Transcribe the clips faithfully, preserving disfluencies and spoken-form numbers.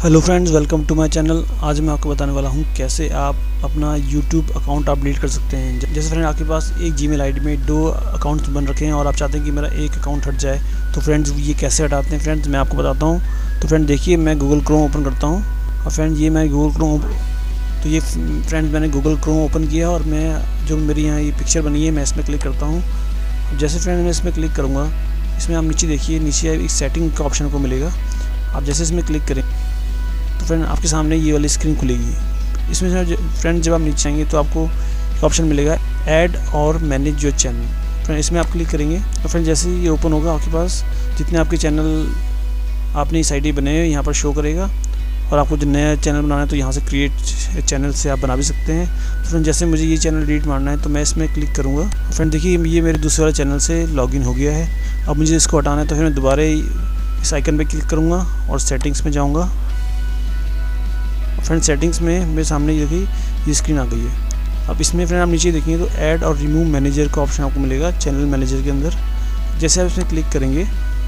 Hello friends, welcome to my channel. आज मैं आपको बताने वाला हूं कैसे आप अपना यूट्यूब अकाउंट आप डिलीट कर सकते हैं। जैसे फ्रेंड आपके पास एक जीमेल आईडी में दो अकाउंट्स बन रखे हैं और आप चाहते हैं कि मेरा एक अकाउंट हट जाए, तो फ्रेंड्स ये कैसे हटाते हैं फ्रेंड्स मैं आपको बताता हूं। तो फ्रेंड देखिए, मैं गूगल क्रोम ओपन करता हूँ और फ्रेंड ये मैं गूगल क्रोम तो ये फ्रेंड्स मैंने गूगल क्रोम ओपन किया और मैं जो मेरी यहाँ ये पिक्चर बनी है मैं इसमें क्लिक करता हूँ। जैसे फ्रेंड मैं इसमें क्लिक करूँगा, इसमें आप नीचे देखिए, नीचे एक सेटिंग का ऑप्शन को मिलेगा। आप जैसे इसमें क्लिक करें तो फ्रेंड आपके सामने ये वाली स्क्रीन खुलेगी। इसमें फ्रेंड जब आप नीचे आएंगे तो आपको एक ऑप्शन मिलेगा ऐड और मैनेज योर चैनल। फ्रेंड इसमें आप क्लिक करेंगे तो फ्रेंड जैसे ही ये ओपन होगा, आपके पास जितने आपके चैनल आपने इस आईडी बनाए हैं यहाँ पर शो करेगा। और आपको जो नया चैनल बनाना है तो यहाँ से क्रिएट चैनल से आप बना भी सकते हैं। तो फ्रेंड जैसे मुझे ये चैनल डिलीट मारना है तो मैं इसमें क्लिक करूँगा। फ्रेंड देखिए, ये मेरे दूसरे वाले चैनल से लॉगिन हो गया है। अब मुझे इसको हटाना है तो फिर मैं दोबारा इस आइकन पर क्लिक करूँगा और सेटिंग्स में जाऊँगा। फ्रेंड सेटिंग्स में मेरे सामने ये देखिए ये स्क्रीन आ गई है। अब इसमें फ्रेंड आप नीचे देखेंगे तो ऐड और रिमूव मैनेजर का ऑप्शन आपको मिलेगा चैनल मैनेजर के अंदर। जैसे आप इसमें क्लिक करेंगे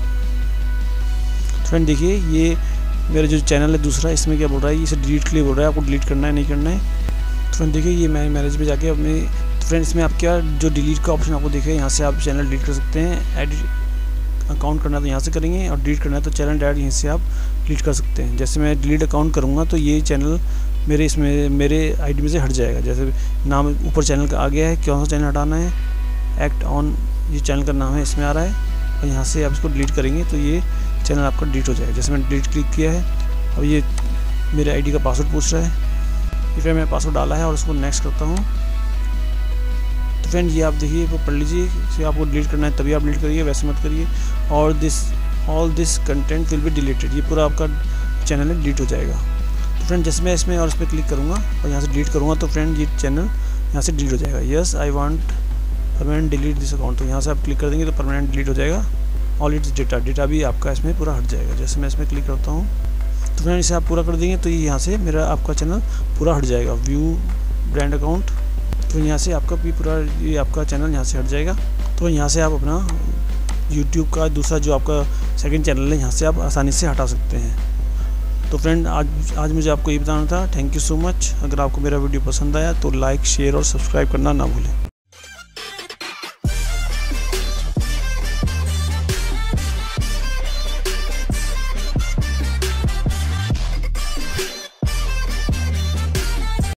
तो फ्रेंड देखिए, ये मेरा जो चैनल है दूसरा, इसमें क्या बोल रहा है, इसे डिलीट के लिए बोल रहा है, आपको डिलीट करना है नहीं करना है। तो फ्रेंड देखिए, ये मैं मैनेज पे जाके अपने तो फ्रेंड इसमें आप क्या जो डिलीट का ऑप्शन आपको देखे, यहाँ से आप चैनल डिलीट कर सकते हैं। एडिट अकाउंट करना है तो यहाँ से करेंगे और डिलीट करना है तो चैनल डायरेक्ट यहीं से आप डिलीट कर सकते हैं। जैसे मैं डिलीट अकाउंट करूँगा तो ये चैनल मेरे इसमें मेरे आईडी में से हट जाएगा। जैसे नाम ऊपर चैनल का आ गया है, कौन सा चैनल हटाना है, एक्ट ऑन ये चैनल का नाम है, इसमें आ रहा है। और यहाँ से आप इसको डिलीट करेंगे तो ये चैनल आपका डिलीट हो जाएगा। जैसे मैंने डिलीट क्लिक किया है, अब ये मेरे आईडी का पासवर्ड पूछ रहा है, फिर मैंने पासवर्ड डाला है और उसको नेक्स्ट करता हूँ। तो फ्रेंड ये आप देखिए, वो पढ़ लीजिए, इसे आपको डिलीट करना है तभी आप डिलीट करिए, वैसे मत करिए। और this all this content will be deleted, ये पूरा आपका चैनल है डिलीट हो जाएगा। तो फ्रेंड जैसे मैं इसमें और इस पर क्लिक करूँगा और यहाँ से डिलीट करूँगा तो फ्रेंड ये चैनल यहाँ से डिलीट हो जाएगा। Yes I want permanent delete this account, तो यहाँ से आप क्लिक कर देंगे तो परमानेंट डिलीट हो जाएगा। ऑल इट्स डेटा डेटा भी आपका इसमें पूरा हट जाएगा। जैसे मैं इसमें क्लिक करता हूँ तो फ्रेंड इसे आप पूरा कर देंगे तो ये यहाँ से मेरा आपका चैनल पूरा हट जाएगा। व्यू ब्रांड अकाउंट, तो यहाँ से आपका भी पूरा ये आपका चैनल यहाँ से हट जाएगा। तो यहाँ से आप अपना यूट्यूब का दूसरा जो आपका सेकंड चैनल है यहाँ से आप आसानी से हटा सकते हैं। तो फ्रेंड आज आज मुझे आपको ये बताना था। Thank you so much. अगर आपको मेरा वीडियो पसंद आया तो लाइक शेयर और सब्सक्राइब करना ना भूलें।